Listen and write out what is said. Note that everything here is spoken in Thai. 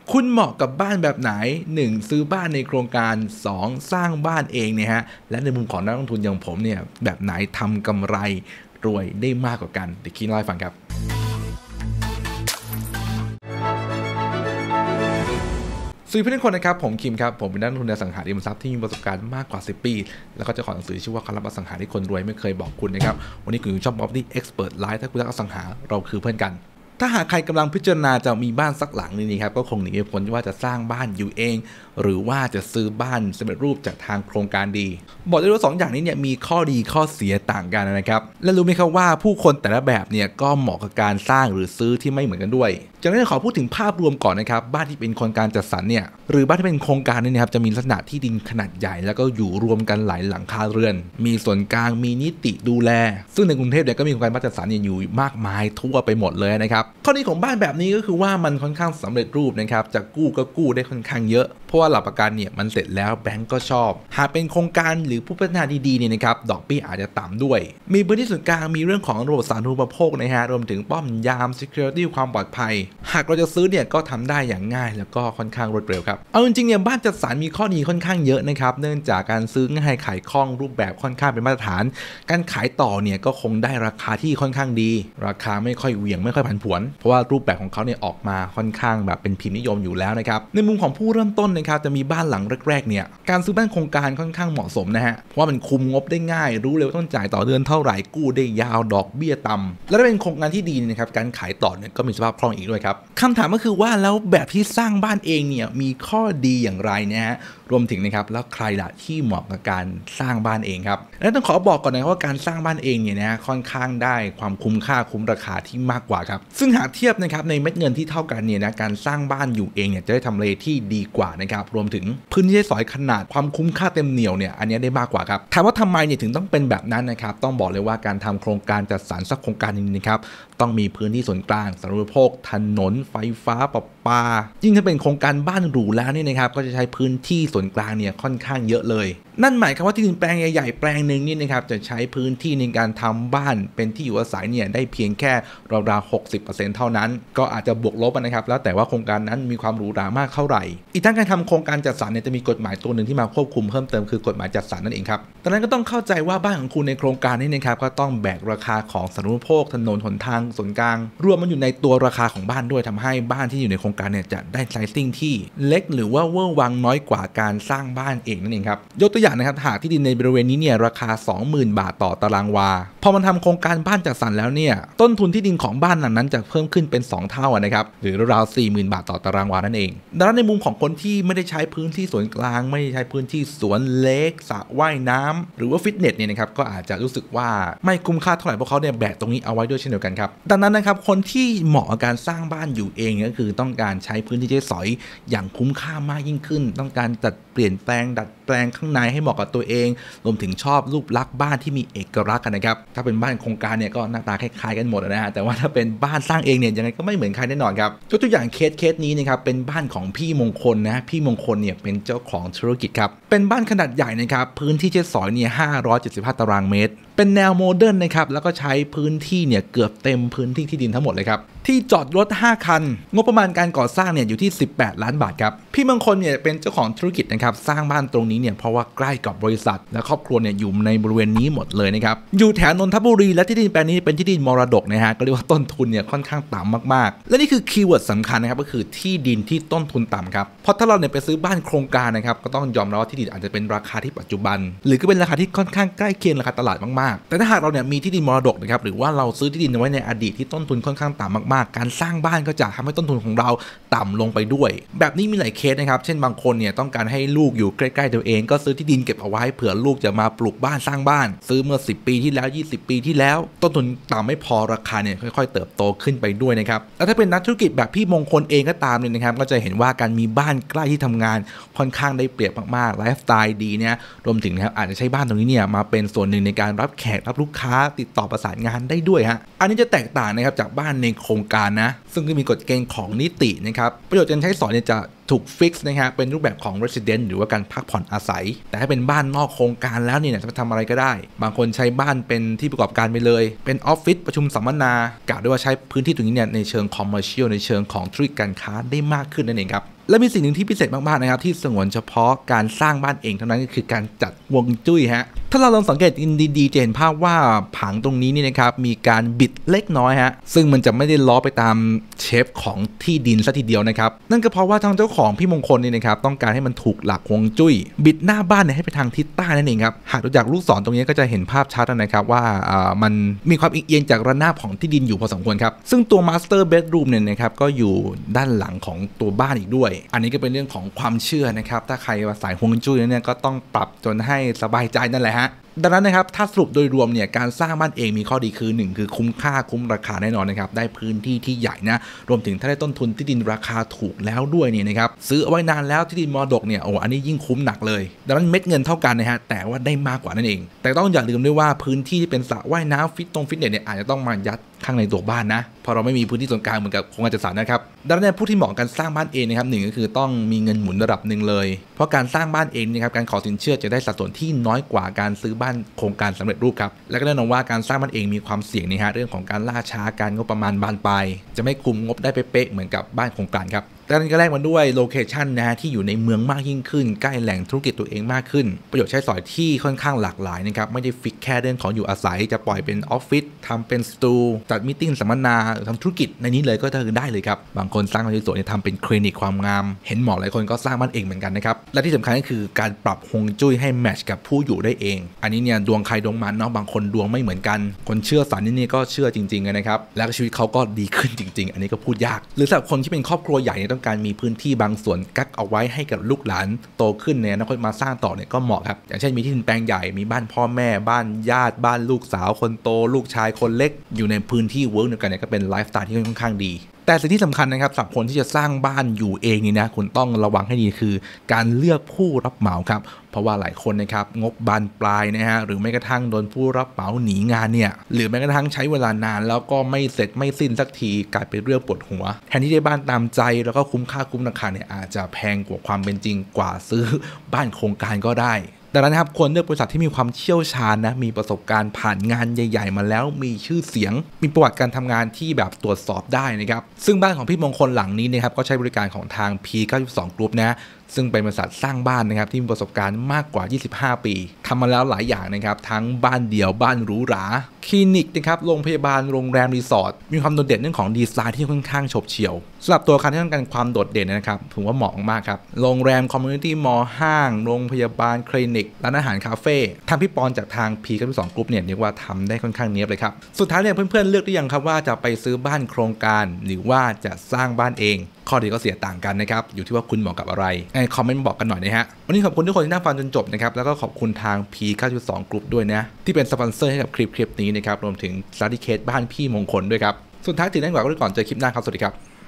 คุณเหมาะกับบ้านแบบไหน1ซื้อบ้านในโครงการ2สร้างบ้านเองเนี่ยฮะและในมุมของนักลงทุนอย่างผมเนี่ยแบบไหนทำกำไรรวยได้มากกว่ากันเดี๋ยวคิดเล่าให้ฟังครับสวัสดีเพื่อนๆคนนะครับผมคิมครับผมเป็นนักลงทุนในอสังหาริมทรัพย์ที่มีประสบการณ์มากกว่า10 ปีแล้วก็เจ้าของหนังสือชื่อว่าการรับอสังหาที่คนรวยไม่เคยบอกคุณนะครับวันนี้คุณอยู่ช่อง Property Expert Live ถ้าคุณรักอสังหาเราคือเพื่อนกันถ้าหากใครกำลังพิจารณาจะมีบ้านสักหลังนึงนี่ครับก็คงหนีไม่พ้นว่าจะสร้างบ้านอยู่เองหรือว่าจะซื้อบ้านสำเร็จรูปจากทางโครงการดีบอกได้ว่า2 อย่างนี้เนี่ยมีข้อดีข้อเสียต่างกันนะครับและรู้ไหมครับว่าผู้คนแต่ละแบบเนี่ยก็เหมาะกับการสร้างหรือซื้อที่ไม่เหมือนกันด้วยจากนั้นขอพูดถึงภาพรวมก่อนนะครับบ้านที่เป็นโครงการจัดสรรเนี่ยหรือบ้านที่เป็นโครงการนี่นะครับจะมีลักษณะที่ดินขนาดใหญ่แล้วก็อยู่รวมกันหลายหลังคาเรือนมีส่วนกลางมีนิติดูแลซึ่งในกรุงเทพเนี่ยก็มีโครงการบ้านจัดสรรอยู่มากมายทั่วไปหมดเลยนะครับข้อดีของบ้านแบบนี้ก็คือว่ามันค่อนข้างสำเร็จรูปนะครับจะกู้ก็กู้ได้ค่อนข้างเยอะเพราะว่าหลักประกันเนี่ยมันเสร็จแล้วแบงก์ก็ชอบหากเป็นโครงการหรือผู้พัฒนาดีๆเนี่ยนะครับดอกเบี้ยอาจจะต่ำด้วยมีพื้นที่ส่วนกลางมีเรื่องของระบบสาธารณูปโภคนะฮะรวมถึงป้อมยาม security ความปลอดภัยหากเราจะซื้อเนี่ยก็ทำได้อย่างง่ายแล้วก็ค่อนข้างรวดเร็วครับเอาจริงๆเนี่ยบ้านจัดสรรมีข้อดีค่อนข้างเยอะนะครับเนื่องจากการซื้อง่ายขายคล่องรูปแบบค่อนข้างเป็นมาตรฐานการขายต่อเนี่ยก็คงได้ราคาที่ค่อนข้างดีราคาไม่ค่อยเหวี่ยงไม่ค่อยผันผวนเพราะว่ารูปแบบของเขาเนี่ยออกมาค่อนข้างแบบเป็นพิมพ์นิยมอยู่แล้วนะครับในมุมของผู้เริ่มต้นนะครับจะมีบ้านหลังแรกๆเนี่ยการซื้อบ้านโครงการค่อนข้างเหมาะสมนะฮะเพราะว่ามันคุมงบได้ง่ายรู้เลยว่าต้องจ่ายต่อเดือนเท่าไหร่กู้ได้ยาวดอกเบี้ยต่ำและถ้าเป็นโครงการที่ดีนะครับการขายต่อเนี่ยก็มีสภาพคล่องอีกด้วยครับคำถามก็คือว่าแล้วแบบที่สร้างบ้านเองเนี่ยมีข้อดีอย่างไรนะฮะรวมถึงนะครับแล้วใครล่ะที่เหมาะกับการสร้างบ้านเองครับและต้องขอบอกก่อนนะว่าการสร้างบ้านเองเนี่ยนะค่อนข้างได้ความคุ้มค่าคุ้มราคาที่มากกว่าครับซึ่งหากเทียบนะครับในเม็ดเงินที่เท่ากันเนี่ยนะการสร้างบ้านอยู่เองเนี่ยจะได้ทำเลที่ดีกว่านะครับรวมถึงพื้นที่สอยขนาดความคุ้มค่าเต็มเหนียวเนี่ยอันนี้ได้มากกว่าครับถามว่าทำไมเนี่ยถึงต้องเป็นแบบนั้นนะครับต้องบอกเลยว่าการทำโครงการจัดสรรสักโครงการนึงนะครับต้องมีพื้นที่ส่วนกลางสาธารณูปโภคถนนไฟฟ้าประปายิ่งถ้าเป็นโครงการบ้านหรูแล้วเนี่ยนะครับก็จะใช้พื้นที่ส่วนกลางเนี่ยค่อนข้างเยอะเลยนั่นหมายความว่าที่ดินแปลงใหญ่ๆแปลงหนึ่งนี่นะครับจะใช้พื้นที่ในการทำบ้านเป็นที่อยู่อาศัยเนี่ยได้เพียงแค่ราวๆ 60% เท่านั้นก็อาจจะบวกลบนะครับแล้วแต่ว่าโครงการนั้นมีความหรูหรามากเท่าไหร่อีกทั้งการทำโครงการจัดสรรเนี่ยจะมีกฎหมายตัวหนึ่งที่มาควบคุมเพิ่มเติมคือกฎหมายจัดสรรนั่นเองครับดังนั้นก็ต้องเข้าใจว่าบ้านของคุณในโครงการนี้นะครับก็ต้องแบกราคาของสาธารณูปโภคถนนหนทางส่วนกลางรวมมันอยู่ในตัวราคาของบ้านด้วยทำให้บ้านที่อยู่ในโครงการเนี่ยจะได้ไซซิ่งที่เล็กหรือว่าเวอร์วังน้อยกว่าการสร้างบ้านเองนั่นเองครับยกตัวอย่างนะครับหากที่ดินในบริเวณนี้เนี่ยราคา 20,000 บาทต่อตารางวาพอมันทำโครงการบ้านจัดสรรแล้วเนี่ยต้นทุนที่ดินของบ้านหลังนั้นจะเพิ่มขึ้นเป็น2 เท่านะครับหรือราวๆ 40,000 บาทต่อตารางวานั่นเองดังนั้นในมุมของคนที่ไม่ได้ใช้พื้นที่ส่วนกลางไม่ได้ใช้พื้นที่สวนเล็กสระว่ายน้ำหรือว่าฟิตเนสเนี่ยนะครับก็อาจจะรู้สึกว่าไม่คุ้มค่าเท่าไหร่เพราะเขาเนี่ยแบกตรงนี้เอาไว้ด้วยเช่นเดียวกันครับดังนั้นนะครับคนที่เหมาะกับการสร้างบ้านอยู่เองก็คือต้องการใช้พื้นที่ใช้สอยอย่างคุ้มค่ามากยิ่งขึ้นต้องการจัดเปลี่ยนแปลงดัดแปลงข้างในให้เหมาะกับตัวเองรวมถึงชอบรูปลักษณ์บ้านที่มีเอกลักษณ์กันนะครับถ้าเป็นบ้านโครงการเนี่ยก็หน้าตาคล้ายๆกันหมดนะฮะแต่ว่าถ้าเป็นบ้านสร้างเองเนี่ยยังไงก็ไม่เหมือนใครแน่นอนครับยกตัวอย่างเคสนี้นะครับเป็นบ้านของพี่มงคลนะพี่มงคลเนี่ยเป็นเจ้าของธุรกิจครับเป็นบ้านขนาดใหญ่นะครับพื้นที่ใช้สอยเนี่ย575 ตารางเมตรเป็นแนวโมเดิร์นนะครับแล้วก็ใช้พื้นที่เนี่ยเกือบเต็มพื้นที่ที่ดินทั้งหมดเลยครับที่จอดรถ5 คันงบประมาณการก่อสร้างเนี่ยอยู่ที่18 ล้านบาทครับพี่มงคลเนี่ยเป็นเจ้าของธุรกิจนะครับสร้างบ้านตรงนี้เนี่ยเพราะว่าใกล้กับบริษัทและครอบครัวเนี่ยอยู่ในบริเวณนี้หมดเลยนะครับอยู่แถวนนทบุรีและที่ดินแปลงนี้เป็นที่ดินมรดกนะฮะก็เรียกว่าต้นทุนเนี่ยค่อนข้างต่ำมากๆและนี่คือคีย์เวิร์ดสำคัญนะครับก็คือที่ดินที่ต้นทุนต่ำครับเพราะถ้าเราเนี่ยไปซื้อบ้านโครงการนะครับก็ต้องยอมรับว่าที่ดินอาจจะเป็นราคาที่ปัจจุบันหรือก็เป็นราคาที่ค่อนข้างใกล้เคียงราคาตลาดมากๆแต่ถ้าหากเราเนี่ยมีที่ดินมรดกนะครับหรือว่าเราซื้อที่ดินไว้ในอดีตที่ต้นทุนค่อนข้างต่ำมากๆการสร้างบ้านก็จะทำให้ต้นทุนของเราต่ำลงไปด้วยแบบนี้มีหลายเคสนะครับเช่นบางคนเนี่ยต้องการให้ลูกอยู่ใกล้ๆตัวเองก็ซื้อที่ดินเก็บเอาไว้เผื่อลูกจะมาปลูกบ้านสร้างบ้านซื้อเมื่อ10 ปีที่แล้ว20 ปีที่แล้วต้นทุนต่ำไม่พอราคาเนี่ยค่อยๆเติบโตขึ้นไปด้วยนะครับแล้วถ้าเป็นนักธุรกิจแบบพี่มงคลเองก็ตามเนี่ยนะครับก็จะเห็นว่าการมีบ้านใกล้ที่ทำงานค่อนข้างได้เปรียบมากๆไลฟ์สไตล์ดีเนี่ยรวมถึงนะครับอาจจะใช้บ้านตรงนี้เนี่ยมาเป็นส่วนหนึ่งในการรับแขกรับลูกค้าติดต่อประสานงานได้ด้วยฮะอันนี้จะแตกต่างนะครับจากบ้านในโครงการนะซึ่งก็มีกฎเกณฑ์ของนิตินะครับประโยชน์การใช้สอยเนี่ยจะถูกฟิกซ์นะฮะเป็นรูปแบบของ resident หรือว่าการพักผ่อนอาศัยแต่ถ้าเป็นบ้านนอกโครงการแล้วเนี่ยจะทำอะไรก็ได้บางคนใช้บ้านเป็นที่ประกอบการไปเลยเป็นออฟฟิศประชุมสัมมนากะด้วยว่าใช้พื้นที่ตรงนี้เนี่ยในเชิง commercial ในเชิงของธุรกิจการค้าได้มากขึ้นนั่นเองครับและมีสิ่งหนึ่งที่พิเศษมากๆนะครับที่สงวนเฉพาะการสร้างบ้านเองเท่านั้นก็คือการจัดฮวงจุ้ยฮะถ้าเราลองสังเกตดีๆจะเห็นภาพว่าผังตรงนี้นี่นะครับมีการบิดเล็กน้อยฮะซึ่งมันจะไม่ได้ล้อไปตามเชฟของที่ดินซะทีเดียวนะครับนั่นก็เพราะว่าทางเจ้าของพี่มงคลนี่นะครับต้องการให้มันถูกหลักฮวงจุ้ยบิดหน้าบ้านเนี่ยให้ไปทางทิศใต้นั่นเองครับหากดูจากลูกศรตรงนี้ก็จะเห็นภาพชัดนะครับว่ามันมีความเอียงจากระนาบของที่ดินอยู่พอสมควรครับซึ่งตัวมาสเตอร์เบดรูมเนี่ยนะครับก็อยู่ด้านหลังของตัวบ้านอีกด้วยอันนี้ก็เป็นเรื่องของความเชื่อนะครับถ้าใครสายฮวงจุ้ยเนี่ยก็ต้องปรับจนให้สบายใจนั่นแหละฮะดังนั้นนะครับถ้าสรุปโดยรวมเนี่ยการสร้างบ้านเองมีข้อดีคือ1คือคุ้มค่าคุ้มราคาแน่นอนนะครับได้พื้นที่ที่ใหญ่นะรวมถึงถ้าได้ต้นทุนที่ดินราคาถูกแล้วด้วยเนี่ยนะครับซื้อเอาไว้นานแล้วที่ดินมรดกเนี่ยอันนี้ยิ่งคุ้มหนักเลยดังนั้นเม็ดเงินเท่ากันนะฮะแต่ว่าได้มากกว่านั่นเองแต่ต้องอย่าลืมด้วยว่าพื้นที่ที่เป็นสระว่ายน้ำฟิตเนสเนี่ยอาจจะต้องมายัดข้างในตัวบ้านนะเพราะเราไม่มีพื้นที่ส่วนกลางเหมือนกับโครงการจัดสรรนะครับดังนั้นผู้ที่เหมาะการสร้างบ้านเองนะครับ1ก็คือต้องมีเงินหมุนระดับหนึ่งเลยเพราะการสร้างบ้านเองนะครับการขอสินเชื่อจะได้สัดส่วนที่น้อยกว่าการซื้อบ้านโครงการสำเร็จรูปครับและก็แน่นอนว่าการสร้างบ้านเองมีความเสี่ยงนะฮะเรื่องของการล่าช้าการงบประมาณบานปลายจะไม่คุมงบได้เป๊ะๆเหมือนกับบ้านโครงการครับแต่นั้นก็แลกมาด้วยโลเคชันนะฮะที่อยู่ในเมืองมากยิ่งขึ้นใกล้แหล่งธุรกิจตัวเองมากขึ้นประโยชน์ใช้สอยที่ค่อนข้างหลากหลายนะครับไม่ได้ฟิกแค่เรื่องของอยู่อาศัยจะปล่อยเป็นออฟฟิศทำเป็นสตูจัดมีติ้งสัมมนาทำธุรกิจในนี้เลยก็จะได้เลยครับบางคนสร้างบ้านสวยๆทำเป็นคลินิกความงามเห็นหมอหลายคนก็สร้างบ้านเองเหมือนกันนะครับและที่สำคัญก็คือการปรับฮวงจุ้ยให้แมทช์กับผู้อยู่ได้เองอันนี้เนี่ยดวงใครดวงมันเนาะบางคนดวงไม่เหมือนกันคนเชื่อสารนี่ก็เชื่อจริงๆนะครับแล้วชีวิตเขาก็ดีขึ้นจริงๆอันนี้ก็พูดยากหรือสำหรับคนที่เป็นครอบครัวใหญ่ต้องการมีพื้นที่บางส่วนกักเอาไว้ให้กับลูกหลานโตขึ้นเนี่ยอนาคตมาสร้างต่อเนี่ยก็เหมาะครับอย่างเช่นมีที่ดินแปลงใหญ่มีบ้านพ่อแม่บ้านญาติบ้านลูกสาวคนโตลูกชายคนเล็กอยู่ในพื้นที่เวิร์กเดียวกันเนี่ยก็เป็นไลฟ์สไตล์ที่ค่อนข้างดีแต่สิ่งที่สำคัญนะครับสำหรับคนที่จะสร้างบ้านอยู่เองนี่นะคุณต้องระวังให้ดีคือการเลือกผู้รับเหมาครับเพราะว่าหลายคนนะครับงบบานปลายนะฮะหรือแม้กระทั่งโดนผู้รับเหมาหนีงานเนี่ยหรือแม้กระทั่งใช้เวลานานแล้วก็ไม่เสร็จไม่สิ้นสักทีกลายเป็นเรื่องปวดหัวแทนที่ได้บ้านตามใจแล้วก็คุ้มค่าคุ้มราคาเนี่ยอาจจะแพงกว่าความเป็นจริงกว่าซื้อบ้านโครงการก็ได้ดังนั้นครับควรเลือกบริษัทที่มีความเชี่ยวชาญนะมีประสบการณ์ผ่านงานใหญ่ๆมาแล้วมีชื่อเสียงมีประวัติการทำงานที่แบบตรวจสอบได้นะครับซึ่งบ้านของพี่มงคลหลังนี้นะครับก็ใช้บริการของทาง P92 Group นะซึ่งเป็นบริษัทสร้างบ้านนะครับที่มีประสบการณ์มากกว่า25ปีทำมาแล้วหลายอย่างนะครับทั้งบ้านเดี่ยวบ้านหรูหราคลินิกนะครับโรงพยาบาลโรงแรมรีสอร์ทมีความโดดเด่นเรื่องของดีไซน์ที่ค่อนข้างโฉบเฉี่ยวสำหรับตัวอาคารที่ต้องการความโดดเด่นนะครับถือว่าเหมาะมากครับโรงแรมคอมมูนิตี้มอลล์ห้างโรงพยาบาลคลินิกร้านอาหารคาเฟ่ทางพี่ปอนจากทาง P92 Group เนี่ยเรียกว่าทำได้ค่อนข้างเนียบเลยครับสุดท้ายเนี่ยเพื่อนๆเลือกได้ยังครับว่าจะไปซื้อบ้านโครงการหรือว่าจะสร้างบ้านเองข้อดีก็เสียต่างกันนะครับอยู่ที่ว่าคุณเหมาะกับอะไรคอมเมนต์บอกกันหน่อยนะฮะวันนี้ขอบคุณทุกคนที่นั่งฟังจนจบนะครับแล้วก็ขอบคุณทาง P92 Group ด้วยนะที่เป็นสปอนเซอร์ให้กับคลิปนี้นะครับรวมถึง Study Case บ้านพี่มงคลด้วยครับสุดท้ายถึงนั้นกว่าก็ก่อนเจอคลิปหน้าครับสวัสดีครับ